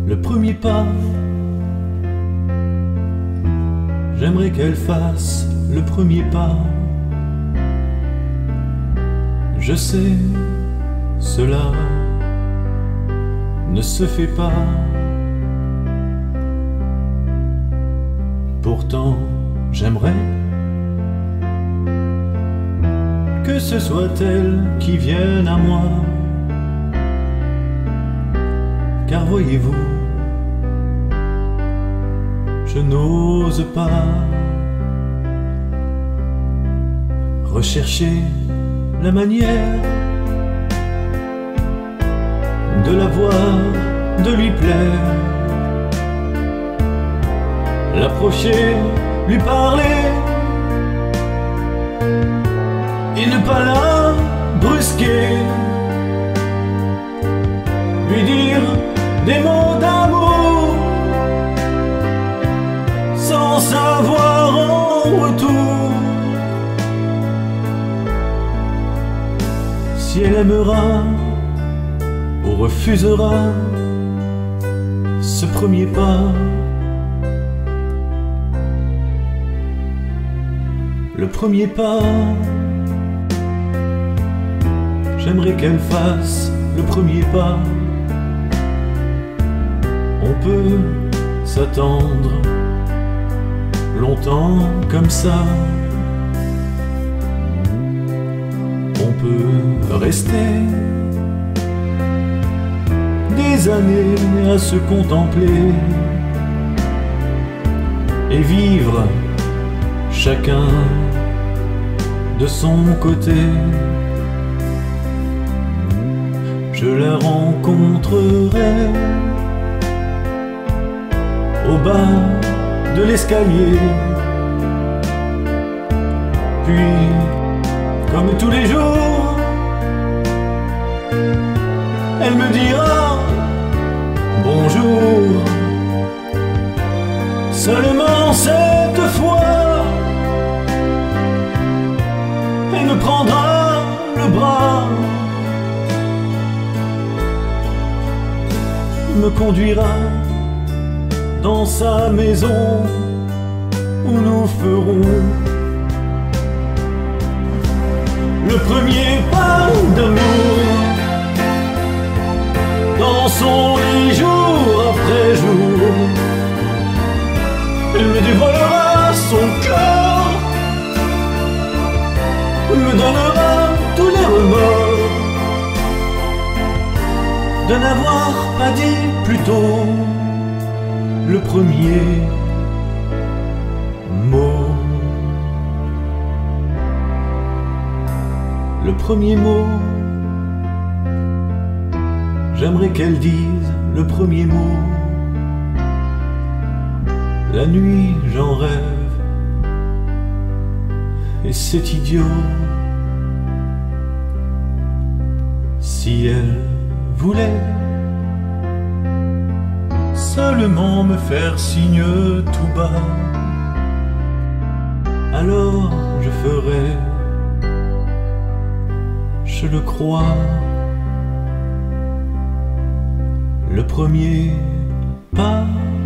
le premier pas. J'aimerais qu'elle fasse le premier pas. Je sais, cela ne se fait pas. Pourtant, j'aimerais que ce soit elle qui vienne à moi. Car voyez-vous, je n'ose pas rechercher la manière de la voir, de lui plaire, l'approcher, lui parler et ne pas la brusquer, lui dire des mots d'amour sans savoir en retour si elle aimera ou refusera ce premier pas. Le premier pas, j'aimerais qu'elle fasse le premier pas. On peut s'attendre longtemps comme ça. On peut rester des années à se contempler et vivre chacun de son côté. Je la rencontrerai au bas de l'escalier, puis comme tous les jours elle me dira bonjour. Seulement cette fois elle me prendra le bras, me conduira dans sa maison où nous ferons le premier pas d'amour dans son lit jour après jour. Elle me dévoilera son cœur, me donnera tous les remords de n'avoir pas dit plus tôt le premier mot. Le premier mot, j'aimerais qu'elle dise le premier mot. La nuit j'en rêve et c'est idiot. Si elle voulait seulement me faire signe tout bas, alors je ferais, je le crois, le premier pas.